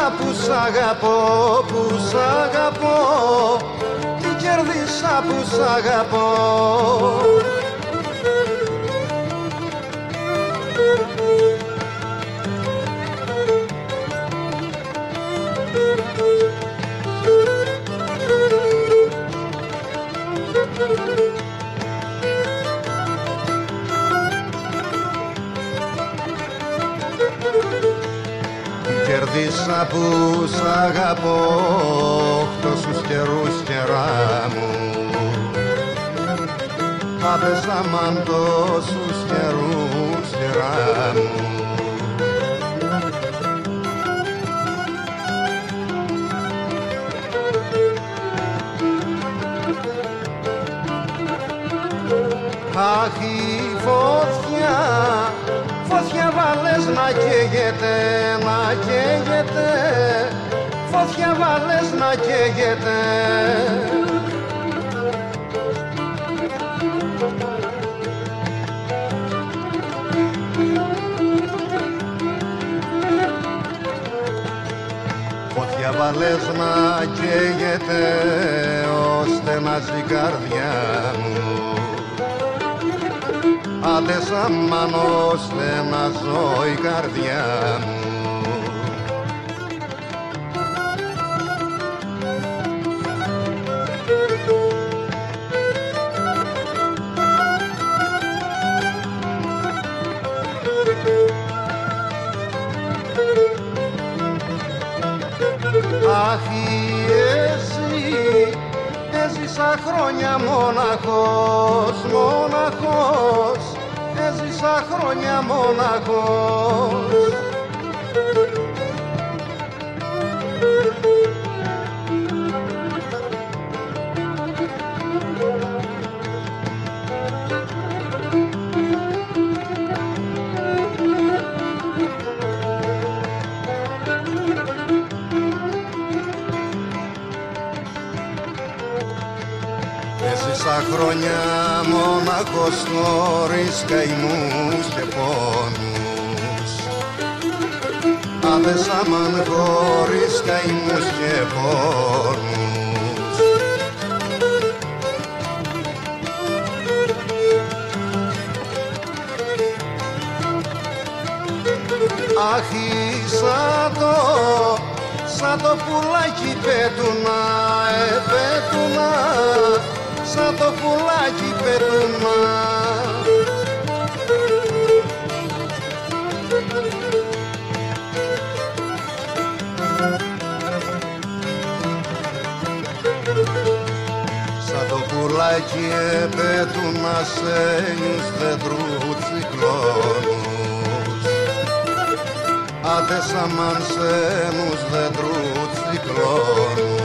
που σ' αγαπώ, που σ' αγαπώ, τι κέρδισα που σ' αγαπώ. Κερδίσα που σ' αγαπώ τόσους καιρούς καιρά μου. Άδεσα μαν τόσους καιρούς καιρά μου. Αχ, η φωτιά, φωτιά βάλες να καίγεται, να καίγεται, φωτιά βάλες να καίγεται. Φωτιά βάλες να καίγεται, ώστε να ζει η καρδιά μου. Άντε σαν μαν ώστε να ζω η καρδιά μου. Αχ, εσύ έζησα χρόνια μοναχός, μοναχός, έζησα χρόνια μοναχός. Έζησα χρόνια μοναχός χωρίς καημούς και πόνους. Άδεσα μαν χωρίς καημούς και πόνους. Αχ, σαν το πουλάκι πέτουνα, πέτουνα, σαν το πουλάκι πέτουνα. Σαν το πουλάκι πέτουνα σε νιους δέντρου τσικλώνους. Άντε σαν μαν σε νους δέντρου τσικλώνους.